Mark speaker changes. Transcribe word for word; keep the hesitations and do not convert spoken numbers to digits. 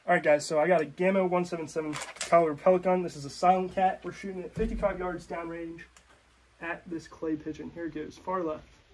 Speaker 1: Alright guys, so I got a Gamma one seventy-seven caliber pellet gun. This is a silent cat. We're shooting at fifty-five yards downrange at this clay pigeon. Here it goes, far left.